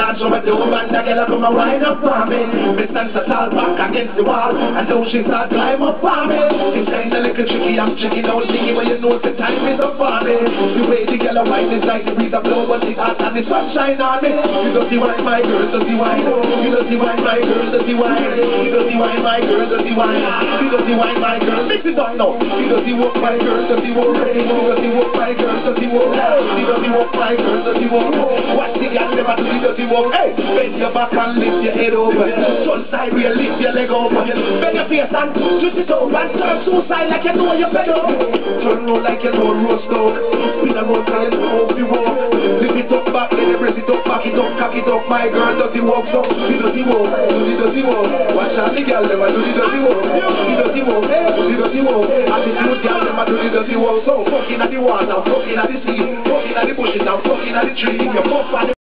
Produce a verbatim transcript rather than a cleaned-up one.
So I do man, that girl come a wind up for me. Me stand so tall back against the wall, and now she start climb up for me. It's kinda little tricky, I'm tricky now, sticky, but you know the time is up for me. The way the girl a wine is like the breeze a blow, but it's hot and the sun shine on me. You don't see wine, my girl, don't see wine. You don't see wine, my girl, don't see wine. You don't see wine, my girl, don't see wine. You don't see wine, my girl, mix it up now. You don't see walk, my girl, don't see walk. You don't see walk, my girl, don't see walk. You don't see walk, my girl, don't see walk. Watch the girl never do the dirty walk. Hey, bend your back and lift your head over. Turn side where you lift your leg over. Bend your face and twist it over and turn two side like you know you're better. Turn round like you know roast dog. Spin around and you know if you walk. Lift it up back, then you press it up, back it up, cock it up. My girl does the walk, so do the dirty walk, do the dirty walk. Watch out the girl, never do the dirty walk. Do the dirty walk, do the dirty walk. Attitude girl, never do the dirty walk. So fucking at the water, fucking at the sea, fucking at the bushes and fucking at the tree. You fuck